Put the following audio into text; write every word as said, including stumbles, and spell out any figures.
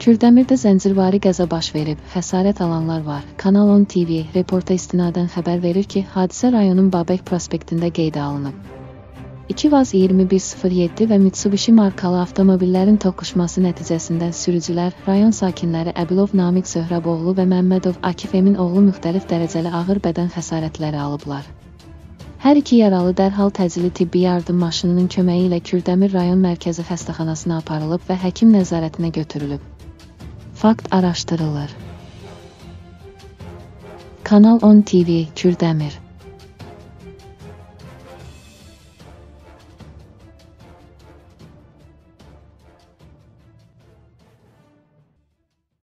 Kürdəmirdə zəncirvari qəza baş verib, xəsarət alanlar var. Kanal on T V reporta istinadən xəbər verir ki, hadisə rayonun Babək prospektində qeydə alınıb. iki vaz iyirmi bir sıfır yeddi və Mitsubishi markalı avtomobillərin toqquşması nəticəsində sürücülər, rayon sakinləri Əbilov Namiq Söhrəboğlu və Məmmədov Akif Emin oğlu müxtəlif dərəcəli ağır bədən xəsarətləri alıblar. Hər iki yaralı dərhal təcili tibbi yardım maşınının köməyi ilə Kürdəmir rayon mərkəzi xəstəxanasına aparılıb və həkim nəzarətinə götürülüb. Fakt araşdırılır. Kanal on T V, Kürdəmir.